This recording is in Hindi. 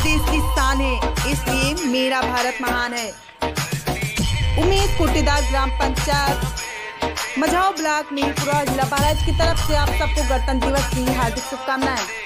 देश की शान है, इसलिए मेरा भारत महान है। उमेश कोटेदार, ग्राम पंचायत मझाओ ब्लॉक, मीरपुरा, जिला बहराइच की तरफ से आप सबको गणतंत्र दिवस की हार्दिक शुभकामनाएं।